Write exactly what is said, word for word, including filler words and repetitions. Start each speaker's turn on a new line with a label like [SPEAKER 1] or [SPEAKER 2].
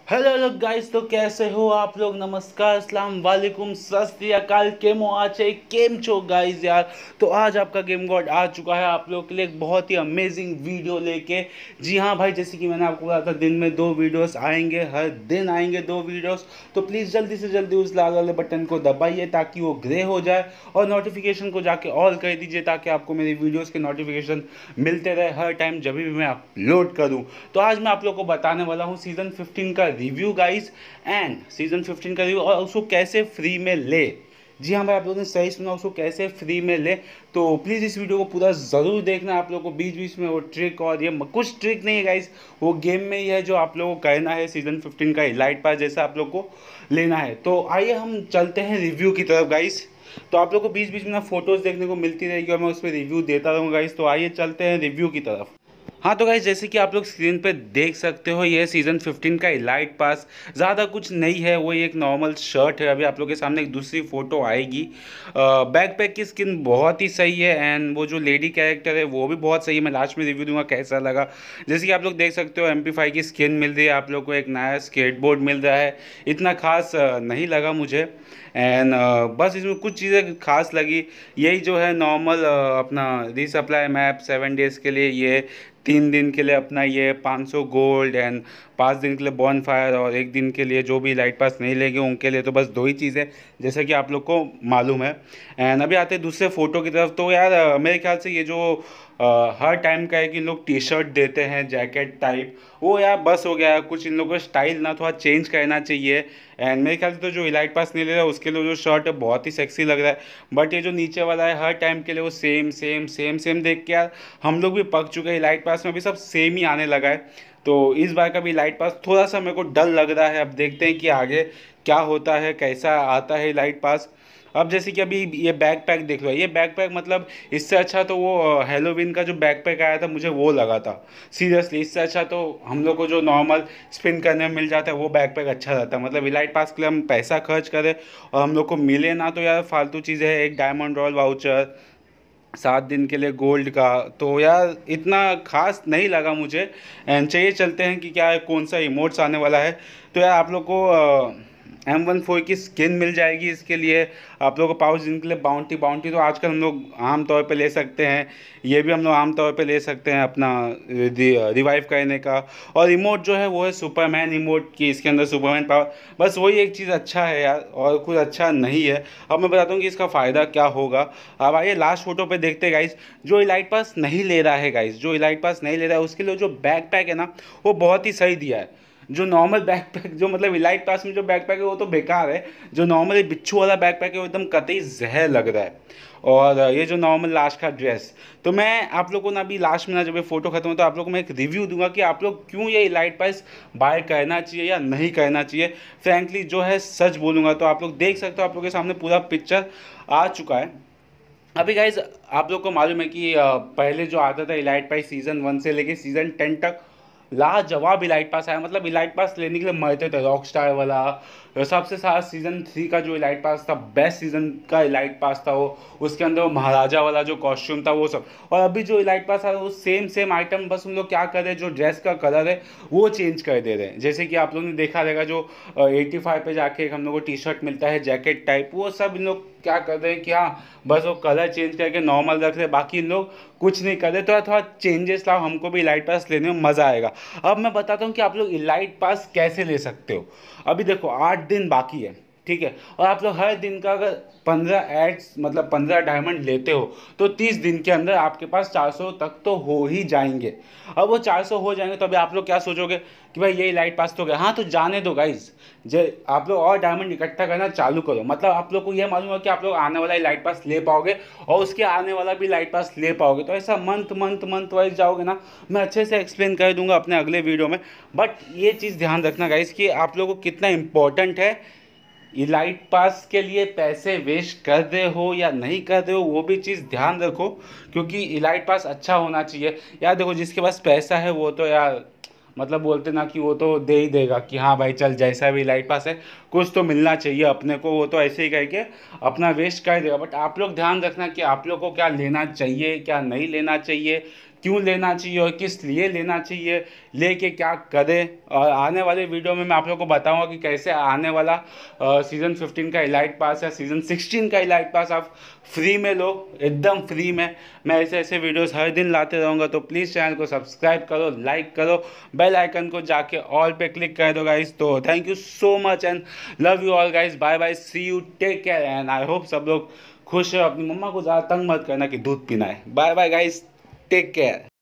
[SPEAKER 1] Hello hello guys, तो कैसे हो आप लोग। नमस्कार, अस्सलाम वालेकुम, सत श्री अकाल, केमो आचे केम छो गाइस यार। तो आज आपका गेम गॉड आ चुका है आप लोग के लिए एक बहुत ही अमेजिंग वीडियो लेके। जी हाँ भाई, जैसे कि मैंने आपको कहा था दिन में दो वीडियोस आएंगे, हर दिन आएंगे दो वीडियोस। तो प्लीज़ जल्दी से जल्दी उस लाल वाले बटन को दबाइए ताकि वो ग्रे हो जाए और नोटिफिकेशन को जाके ऑल कर दीजिए ताकि आपको मेरी वीडियोज़ के नोटिफिकेशन मिलते रहे हर टाइम जब भी मैं अपलोड करूँ। तो आज मैं आप लोग को बताने वाला हूँ सीज़न फिफ्टीन का review guys, and season fifteen का रिव्यू और उसको कैसे फ्री में ले। जी हाँ भाई, आप लोगों ने सही सुना, उसको कैसे फ्री में ले। तो प्लीज़ इस वीडियो को पूरा ज़रूर देखना। आप लोगों को बीच बीच में वो ट्रिक और ये कुछ ट्रिक नहीं है गाइस, वो गेम में ही है जो आप लोगों को करना है। सीज़न फिफ्टीन का इलाइट पास जैसा आप लोग को लेना है। तो आइए हम चलते हैं रिव्यू की तरफ गाइस। तो आप लोग को बीच बीच में ना फोटोज़ देखने को मिलती रहेगी और मैं उस पर रिव्यू देता रहूँगा गाइस। तो आइए चलते हैं रिव्यू की तरफ। हाँ तो गाइस, जैसे कि आप लोग स्क्रीन पे देख सकते हो, ये सीज़न फिफ्टीन का इलाइट पास ज़्यादा कुछ नहीं है, वो एक नॉर्मल शर्ट है। अभी आप लोग के सामने एक दूसरी फ़ोटो आएगी। बैकपैक की स्किन बहुत ही सही है एंड वो जो लेडी कैरेक्टर है वो भी बहुत सही है। मैं लास्ट में रिव्यू दूंगा कैसा लगा। जैसे कि आप लोग देख सकते हो, एम पी फाइव की स्किन मिल रही है आप लोग को, एक नया स्केटबोर्ड मिल रहा है। इतना खास अ, नहीं लगा मुझे एंड बस इसमें कुछ चीज़ें खास लगी। यही जो है नॉर्मल अपना रीसप्लाई मैप सेवन डेज़ के लिए, ये तीन दिन के लिए अपना ये पाँच सौ गोल्ड एंड पाँच दिन के लिए बॉन फायर, और एक दिन के लिए जो भी लाइट पास नहीं लेंगे उनके लिए तो बस दो ही चीज़ें जैसा कि आप लोग को मालूम है। एंड अभी आते हैं दूसरे फ़ोटो की तरफ। तो यार अ, मेरे ख्याल से ये जो अ, हर टाइम का है कि लोग टी शर्ट देते हैं जैकेट टाइप, वो यार बस हो गया है। कुछ इन लोगों को स्टाइल ना थोड़ा चेंज करना चाहिए। एंड मेरे ख्याल से तो जो इलाइट पास नहीं ले रहा है उसके लिए जो शर्ट है बहुत ही सेक्सी लग रहा है, बट ये जो नीचे वाला है हर टाइम के लिए वो सेम सेम सेम सेम देख के यार हम लोग भी पक चुके हैं। लाइट पास में भी सब सेम ही आने लगा है। तो इस बार का भी लाइट पास थोड़ा सा मेरे को डर लग रहा है। अब देखते हैं कि आगे क्या होता है, कैसा आता है लाइट पास। अब जैसे कि अभी ये बैक पैक देख लो, ये बैक पैक मतलब इससे अच्छा तो वो हेलोविन का जो बैक पैक आया था मुझे वो लगा था सीरियसली। इससे अच्छा तो हम लोग को जो नॉर्मल स्पिन करने में मिल जाता है वो बैक पैक अच्छा रहता है। मतलब इलाइट पास के लिए हम पैसा खर्च करें और हम लोग को मिले ना तो यार फालतू चीज़ें है। एक डायमंड रॉयल वाउचर, सात दिन के लिए गोल्ड का, तो यार इतना खास नहीं लगा मुझे। एंड चाहिए चलते हैं कि क्या है, कौन सा इमोट्स आने वाला है। तो यार आप लोग को एम वन फोर की स्किन मिल जाएगी। इसके लिए आप लोगों को पाउच दिन के लिए बाउंटी बाउंटी तो आजकल हम लोग आम तौर पे ले सकते हैं। ये भी हम लोग आम तौर पे ले सकते हैं अपना रिवाइव करने का। और इमोट जो है वो है सुपरमैन इमोट की, इसके अंदर सुपरमैन पावर, बस वही एक चीज़ अच्छा है यार, और कुछ अच्छा नहीं है। अब मैं बताता हूँ कि इसका फ़ायदा क्या होगा। अब आइए लास्ट फोटो पे देखते हैं गाइस। जो इलाइट पास नहीं ले रहा है गाइस, जो इलाइट पास नहीं ले रहा है उसके लिए जो बैक पैक है ना वो बहुत ही सही दिया है। जो नॉर्मल बैकपैक, जो मतलब इलाइट पास में जो बैकपैक है वो तो बेकार है। जो नॉर्मल बिच्छू वाला बैकपैक है वो एकदम कतई जहर लग रहा है। और ये जो नॉर्मल लास्ट का ड्रेस, तो मैं आप लोगों को ना अभी लास्ट में ना जब ये फोटो खत्म हो तो आप लोगों को मैं एक रिव्यू दूंगा कि आप लोग क्यों ये इलाइट पास बाय करना चाहिए या नहीं करना चाहिए। फ्रैंकली जो है सच बोलूँगा। तो आप लोग देख सकते हो, आप लोग के सामने पूरा पिक्चर आ चुका है। अभी गाइज आप लोग को मालूम है कि अ, पहले जो आता था इलाइट पास सीज़न वन से लेके सीज़न टेन तक लाजवाब इलाइट पास आया। मतलब इलाइट पास लेने के लिए मरते थे। रॉक स्टार वाला सबसे सारा सीज़न थ्री का जो इलाइट पास था, बेस्ट सीज़न का इलाइट पास था वो। उसके अंदर वो महाराजा वाला जो कॉस्ट्यूम था वो सब। और अभी जो इलाइट पास आ रहा है वो सेम सेम आइटम, बस उन लोग क्या कर रहे हैं, जो ड्रेस का कलर है वो चेंज कर दे रहे हैं। जैसे कि आप लोगों ने देखा रहेगा जो एटी फाइव पे जाके एक हम लोग को टी शर्ट मिलता है जैकेट टाइप, वो सब इन लोग क्या कर रहे हैं कि हाँ बस वो कलर चेंज करके नॉर्मल रख रहे हैं, बाकी इन लोग कुछ नहीं कर रहे। तो थोड़ा चेंजेस लाओ, हमको भी इलाइट पास लेने में मज़ा आएगा। अब मैं बताता हूँ कि आप लोग इलाइट पास कैसे ले सकते हो। अभी देखो आठ दिन बाकी है, ठीक है, और आप लोग हर दिन का अगर पंद्रह एड्स मतलब पंद्रह डायमंड लेते हो तो तीस दिन के अंदर आपके पास चार सौ तक तो हो ही जाएंगे। अब वो चार सौ हो जाएंगे तो अभी आप लोग क्या सोचोगे कि भाई ये लाइट पास तो गया। हाँ तो जाने दो गाइज, जे आप लोग और डायमंड इकट्ठा करना चालू करो। मतलब आप लोग को ये मालूम है कि आप लोग आने वाला लाइट पास ले पाओगे और उसके आने वाला भी लाइट पास ले पाओगे। तो ऐसा मंथ मंथ मंथ वाइज जाओगे ना, मैं अच्छे से एक्सप्लेन कर दूंगा अपने अगले वीडियो में। बट ये चीज़ ध्यान रखना गाइज कि आप लोगों को कितना इंपॉर्टेंट है, इलाइट पास के लिए पैसे वेस्ट कर रहे हो या नहीं कर रहे हो, वो भी चीज़ ध्यान रखो। क्योंकि इलाइट पास अच्छा होना चाहिए यार। देखो जिसके पास पैसा है वो तो यार मतलब बोलते ना कि वो तो दे ही देगा कि हाँ भाई चल जैसा भी इलाइट पास है कुछ तो मिलना चाहिए अपने को, वो तो ऐसे ही करके अपना वेस्ट कर देगा। बट आप लोग ध्यान रखना कि आप लोग को क्या लेना चाहिए क्या नहीं लेना चाहिए, क्यों लेना चाहिए और किस लिए लेना चाहिए, लेके क्या करें। और आने वाले वीडियो में मैं आप लोगों को बताऊंगा कि कैसे आने वाला सीज़न फिफ्टीन का इलाइट पास या सीज़न सिक्सटीन का इलाइट पास आप फ्री में लो, एकदम फ्री में। मैं ऐसे ऐसे वीडियोस हर दिन लाते रहूँगा, तो प्लीज़ चैनल को सब्सक्राइब करो, लाइक करो, बेल आइकन को जाके ऑल पे क्लिक कर दो गाइस। तो thank you so much and love you all guys, bye bye, see you, take care and I hope सब लोग खुश हो। अपनी मम्मा को ज़्यादा तंग मत करना कि दूध पीना है। Bye bye guys, take care.